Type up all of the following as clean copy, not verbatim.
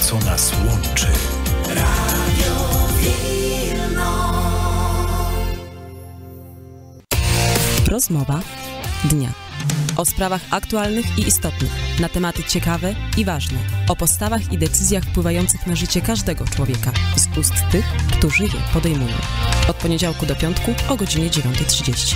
co nas łączy. Radio Wilno. Rozmowa dnia. O sprawach aktualnych i istotnych, na tematy ciekawe i ważne, o postawach i decyzjach wpływających na życie każdego człowieka z ust tych, którzy je podejmują. Od poniedziałku do piątku o godzinie 9:30.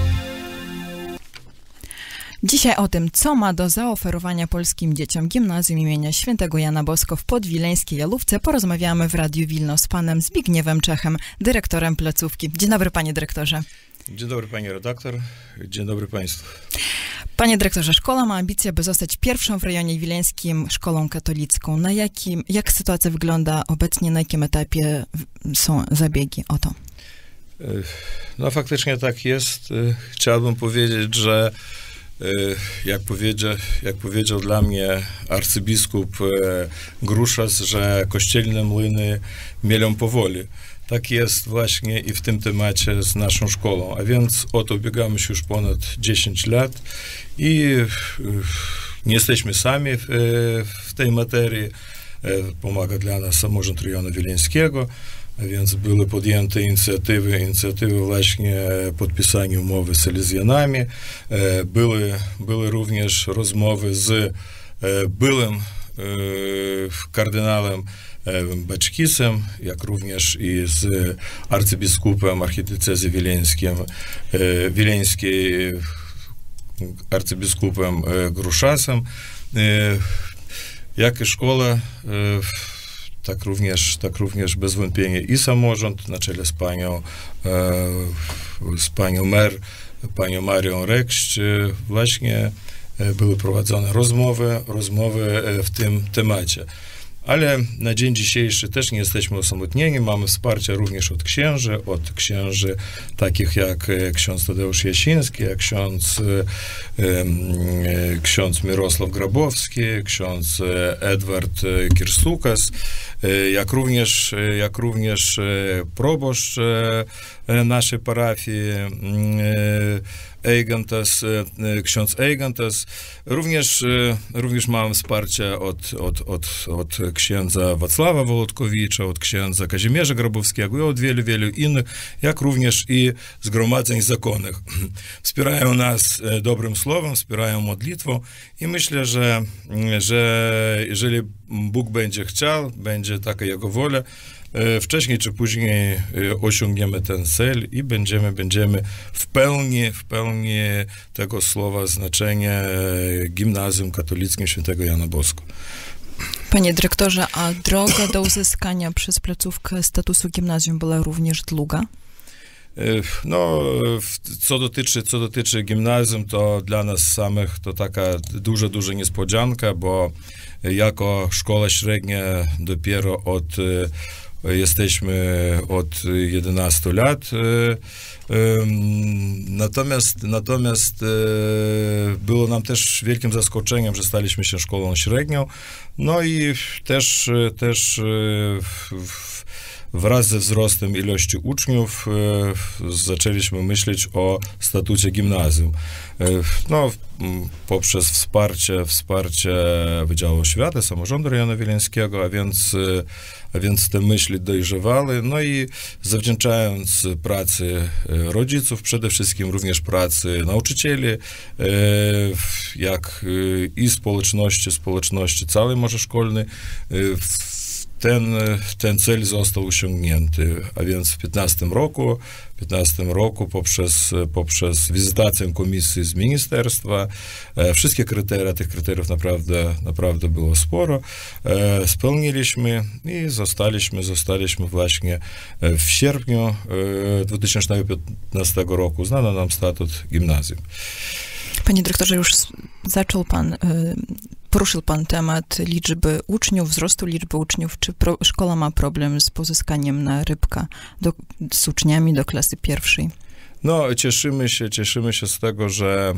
Dzisiaj o tym, co ma do zaoferowania polskim dzieciom Gimnazjum imienia Świętego Jana Bosko w Podwileńskiej Jalówce, porozmawiamy w Radiu Wilno z panem Zbigniewem Czechem, dyrektorem placówki. Dzień dobry, panie dyrektorze. Dzień dobry, pani redaktor. Dzień dobry państwu. Panie dyrektorze, szkoła ma ambicje, by zostać pierwszą w rejonie wileńskim szkołą katolicką. Jak sytuacja wygląda obecnie, na jakim etapie są zabiegi o to? No faktycznie tak jest. Chciałbym powiedzieć, że jak powiedział dla mnie arcybiskup Gruszas, że kościelne młyny mielą powoli. Tak jest właśnie i w tym temacie z naszą szkołą. A więc o to biegamy się już ponad 10 lat i nie jesteśmy sami w tej materii. Pomaga dla nas samorząd rejonu wileńskiego, a więc były podjęte inicjatywy właśnie podpisania umowy z Salezjanami. Były również rozmowy z byłym kardynałem Baczkisem, jak również i z arcybiskupem archidiecezji wileńskiej arcybiskupem Gruszasem. Jak i szkoła, tak również bez wątpienia i samorząd na czele z panią mer, panią Marią Rekść, właśnie były prowadzone rozmowy w tym temacie. Ale na dzień dzisiejszy też nie jesteśmy osamotnieni, mamy wsparcie również od księży takich jak ksiądz Tadeusz Jasiński, jak ksiądz Mirosław Grabowski, ksiądz Edward Kirstukas, jak również proboszcz naszej parafii ksiądz Eigantas. Również mamy wsparcie od księdza Wacława Wolodkowicza, od księdza Kazimierza Grabowskiego i od wielu innych, jak również i zgromadzeń zakonnych. Wspierają nas dobrym słowem, wspierają modlitwą i myślę, że jeżeli Bóg będzie chciał, będzie taka Jego wola, wcześniej czy później osiągniemy ten cel i będziemy w pełni tego słowa znaczenia Gimnazjum Katolickim Świętego Jana Bosko. Panie dyrektorze, a droga do uzyskania przez placówkę statusu gimnazjum była również długa? No, co dotyczy gimnazjum, to dla nas samych to taka duża niespodzianka, bo jako szkoła średnia dopiero jesteśmy od 11 lat. Natomiast było nam też wielkim zaskoczeniem, że staliśmy się szkołą średnią. No i też wraz ze wzrostem ilości uczniów zaczęliśmy myśleć o statucie gimnazjum. No, poprzez wsparcie Wydziału Oświaty, Samorządu Rejonu Wileńskiego, a więc te myśli dojrzewały. No i zawdzięczając pracy rodziców, przede wszystkim również pracy nauczycieli, jak i społeczności całej może szkolnej, ten cel został osiągnięty, a więc w 15 roku poprzez wizytację komisji z ministerstwa, wszystkie kryteria, tych kryteriów naprawdę było sporo, spełniliśmy i zostaliśmy właśnie w sierpniu 2015 roku, znano nam statut gimnazjum. Panie dyrektorze, już poruszył pan temat liczby uczniów, wzrostu liczby uczniów. Czy szkoła ma problem z pozyskaniem na rybka z uczniami do klasy pierwszej? No, cieszymy się z tego, że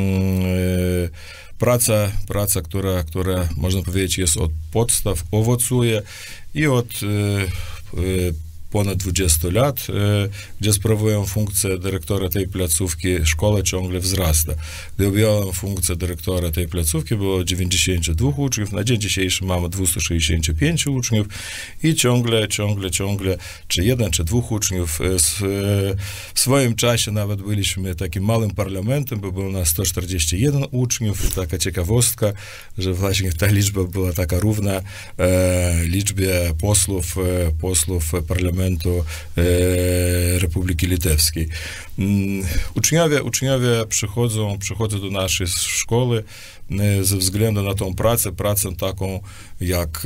praca, która można powiedzieć jest od podstaw, owocuje i od ponad 20 lat, gdzie sprawuję funkcję dyrektora tej placówki. Szkoła ciągle wzrasta. Gdy objąłem funkcję dyrektora tej placówki, było 92 uczniów, na dzień dzisiejszy mamy 265 uczniów i ciągle, czy jeden, czy dwóch uczniów. W swoim czasie nawet byliśmy takim małym parlamentem, bo było nas 141 uczniów. I taka ciekawostka, że właśnie ta liczba była taka równa liczbie posłów Parlamentu Republiki Litewskiej. Uczniowie przychodzą do naszej szkoły ze względu na tą pracę taką jak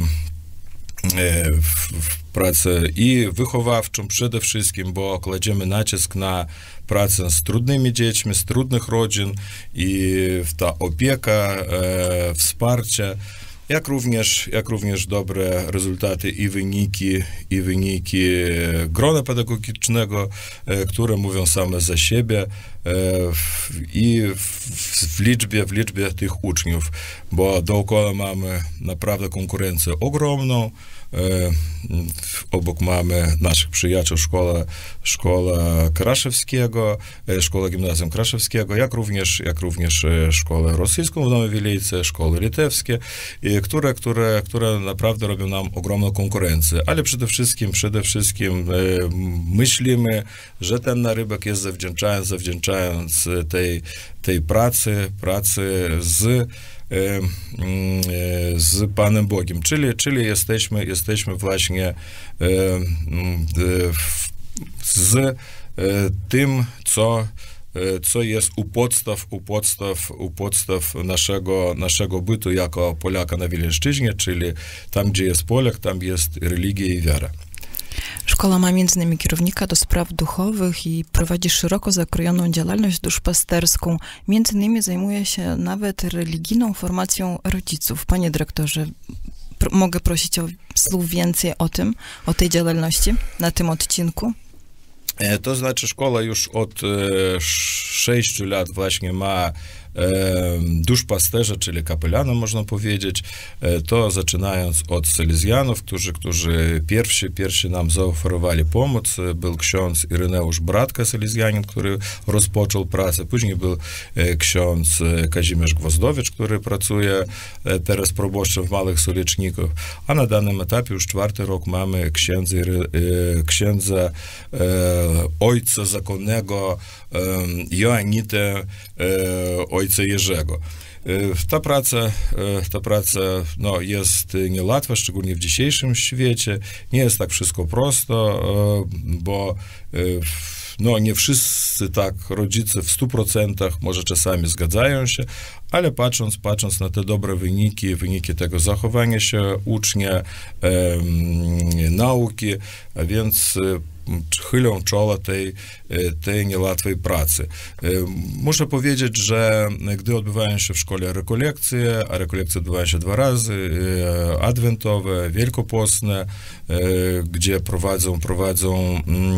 pracę i wychowawczą przede wszystkim, bo kładziemy nacisk na pracę z trudnymi dziećmi, z trudnych rodzin i ta opieka, wsparcie, jak również dobre rezultaty i wyniki grona pedagogicznego, które mówią same za siebie i w liczbie tych uczniów, bo dookoła mamy naprawdę konkurencję ogromną. Obok mamy naszych przyjaciół szkoła Kraszewskiego, szkoła gimnazjum Kraszewskiego, jak również szkołę rosyjską w Nowej Wiejce, szkoły litewskie, które naprawdę robią nam ogromną konkurencję. Ale przede wszystkim myślimy, że ten narybek jest zawdzięczając tej pracy z Panem Bogiem, czyli jesteśmy właśnie z tym, co jest u podstaw naszego bytu jako Polaka na Wileńszczyźnie, czyli tam, gdzie jest Polak, tam jest religia i wiara. Szkoła ma między innymi kierownika do spraw duchowych i prowadzi szeroko zakrojoną działalność duszpasterską. Między innymi zajmuje się nawet religijną formacją rodziców. Panie dyrektorze, mogę prosić o słów więcej o tej działalności na tym odcinku? To znaczy szkoła już od 6 lat właśnie ma duszpasterza, czyli kapelana, można powiedzieć, to zaczynając od salezjanów, którzy pierwsi nam zaoferowali pomoc. Był ksiądz Ireneusz Bratka, salezjanin, który rozpoczął pracę. Później był ksiądz Kazimierz Gwozdowicz, który pracuje teraz proboszczem w Małych Solicznikach, a na danym etapie już 4. rok mamy księdza ojca zakonnego Joannitę, ojca Jerzego. Ta praca jest niełatwa, szczególnie w dzisiejszym świecie. Nie jest tak wszystko prosto, bo nie wszyscy tak rodzice w 100% może czasami zgadzają się, ale patrząc na te dobre wyniki tego zachowania się ucznia, nauki, a więc chylą czoła tej niełatwej pracy. Muszę powiedzieć, że gdy odbywają się w szkole rekolekcje, a rekolekcje odbywają się 2 razy, adwentowe, wielkopostne, gdzie prowadzą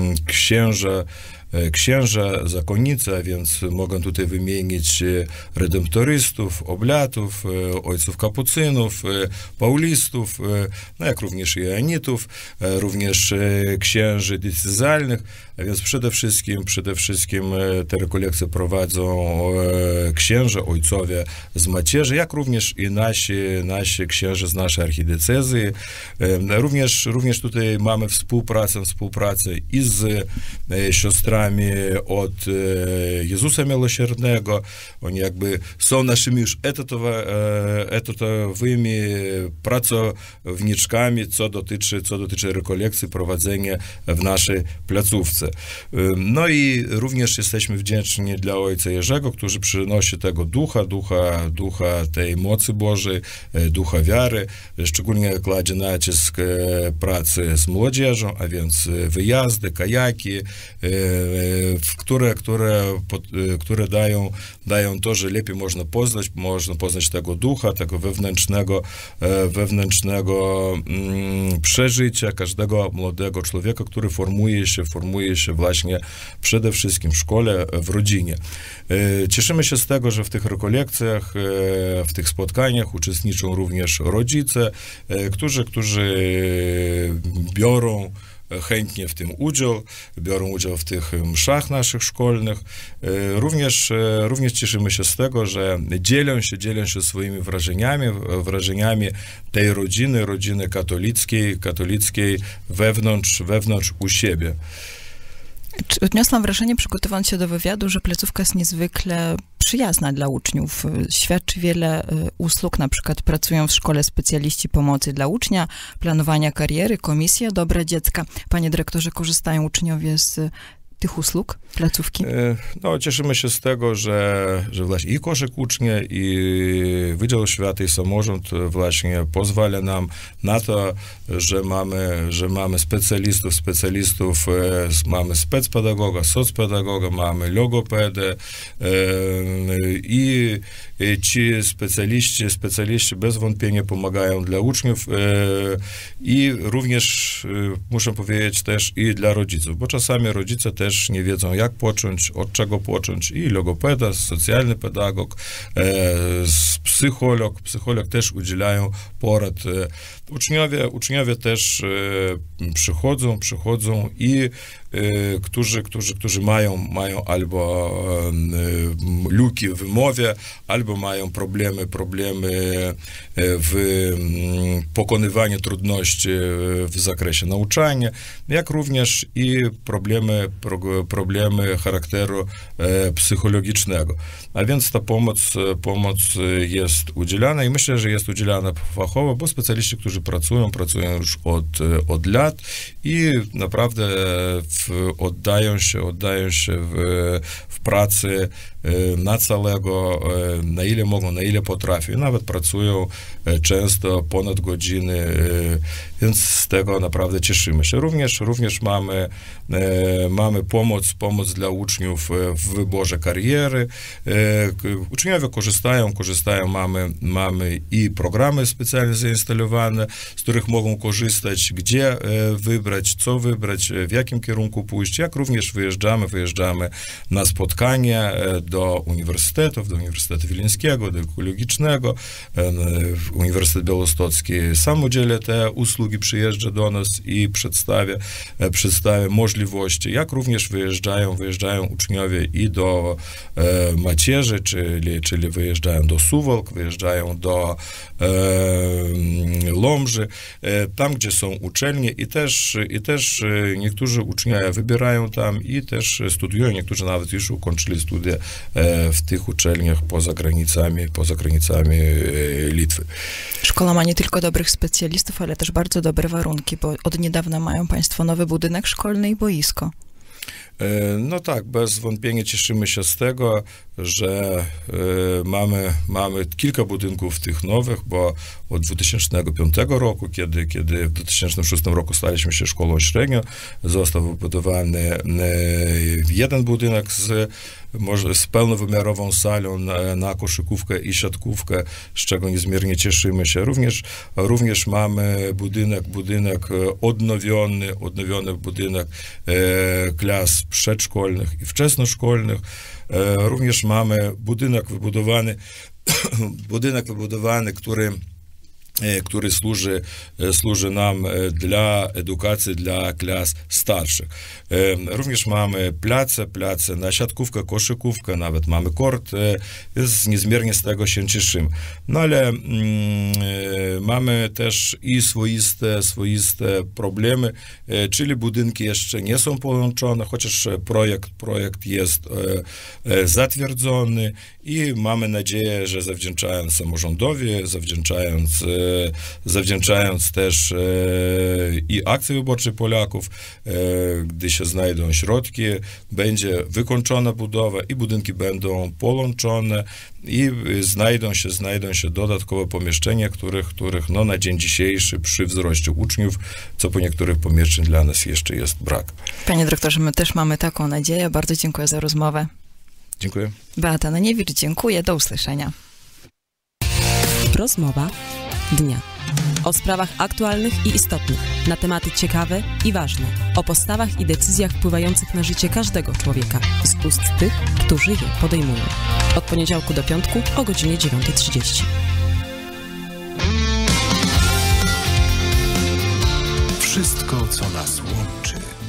księża, zakonnice, a więc mogę tutaj wymienić redemptorystów, oblatów, ojców kapucynów, paulistów, jak również joannitów, również księży decyzjalnych, a więc przede wszystkim te rekolekcje prowadzą księża, ojcowie z macierzy, jak również i nasi księże z naszej archidiecezji. Również tutaj mamy współpracę i z siostrami od Jezusa Miłosiernego. Oni jakby są naszymi już etatowymi pracowniczkami, co dotyczy rekolekcji, prowadzenia w naszej placówce. No i również jesteśmy wdzięczni dla ojca Jerzego, który przynosi tego ducha tej mocy Bożej, ducha wiary, szczególnie kładzie nacisk pracy z młodzieżą, a więc wyjazdy, kajaki, które dają to, że lepiej można poznać tego ducha, tego wewnętrznego przeżycia każdego młodego człowieka, który formuje się właśnie przede wszystkim w szkole, w rodzinie. Cieszymy się z tego, że w tych rekolekcjach, w tych spotkaniach uczestniczą również rodzice, którzy biorą chętnie w tym udział, biorą udział w tych mszach naszych szkolnych. Również cieszymy się z tego, że dzielą się swoimi wrażeniami tej rodziny katolickiej wewnątrz u siebie. Odniosłam wrażenie, przygotowując się do wywiadu, że placówka jest niezwykle przyjazna dla uczniów. Świadczy wiele usług, na przykład pracują w szkole specjaliści pomocy dla ucznia, planowania kariery, komisja dobra dziecka. Panie dyrektorze, korzystają uczniowie z tych usług placówki? No, cieszymy się z tego, że właśnie i koszyk ucznia, i Wydział Oświaty, i samorząd właśnie pozwala nam na to, że mamy specjalistów, mamy specpedagoga, socpedagoga, mamy logopedę i ci specjaliści bez wątpienia pomagają dla uczniów i również, muszę powiedzieć, też i dla rodziców, bo czasami rodzice też nie wiedzą, jak począć, od czego począć, i logopeda, socjalny pedagog, psycholog też udzielają porad. Uczniowie też przychodzą i którzy mają albo luki w mowie, albo mają problemy w pokonywaniu trudności w zakresie nauczania, jak również i problemy charakteru psychologicznego. A więc ta pomoc jest udzielana i myślę, że jest udzielana fachowo, bo specjaliści, którzy pracują już od lat i naprawdę oddają się w pracy na całego, na ile mogą, na ile potrafią. Nawet pracują często ponad godziny, więc z tego naprawdę cieszymy się. Również mamy pomoc dla uczniów w wyborze kariery. Uczniowie korzystają, mamy i programy specjalnie zainstalowane, z których mogą korzystać, gdzie wybrać, co wybrać, w jakim kierunku pójść, jak również wyjeżdżamy na spotkania do uniwersytetów, do Uniwersytetu Wileńskiego, do Ekologicznego. Uniwersytet Białostocki sam udziela te usługi, przyjeżdża do nas i przedstawia możliwości, jak również wyjeżdżają uczniowie i do Macierzy, czyli wyjeżdżają do Suwałk, wyjeżdżają do Łomży, tam, gdzie są uczelnie i też niektórzy uczniowie wybierają tam i też studiują, niektórzy nawet już ukończyli studia w tych uczelniach poza granicami Litwy. Szkoła ma nie tylko dobrych specjalistów, ale też bardzo dobre warunki, bo od niedawna mają państwo nowy budynek szkolny i boisko. No tak, bez wątpienia cieszymy się z tego, że mamy kilka budynków tych nowych, bo od 2005 roku, kiedy w 2006 roku staliśmy się szkołą średnią, został wybudowany jeden budynek z pełnowymiarową salą na koszykówkę i siatkówkę, z czego niezmiernie cieszymy się. Również mamy budynek odnowiony budynek klas przedszkolnych i wczesnoszkolnych. Również mamy budynek wybudowany, który służy nam dla edukacji, dla klas starszych. Również mamy place na siatkówkę, koszykówkę, nawet mamy kort, więc niezmiernie z tego się cieszymy. No ale mamy też i swoiste problemy, czyli budynki jeszcze nie są połączone, chociaż projekt jest zatwierdzony i mamy nadzieję, że zawdzięczając samorządowi, zawdzięczając też i akcji wyborczej Polaków, gdy się znajdą środki, będzie wykończona budowa i budynki będą połączone i znajdą się dodatkowe pomieszczenia, których no, na dzień dzisiejszy przy wzroście uczniów, co po niektórych pomieszczeń dla nas jeszcze jest brak. Panie dyrektorze, my też mamy taką nadzieję. Bardzo dziękuję za rozmowę. Dziękuję. Beata Naniewicz, dziękuję. Do usłyszenia. Rozmowa dnia. O sprawach aktualnych i istotnych, na tematy ciekawe i ważne, o postawach i decyzjach wpływających na życie każdego człowieka, z ust tych, którzy je podejmują. Od poniedziałku do piątku o godzinie 9:30. Wszystko, co nas łączy.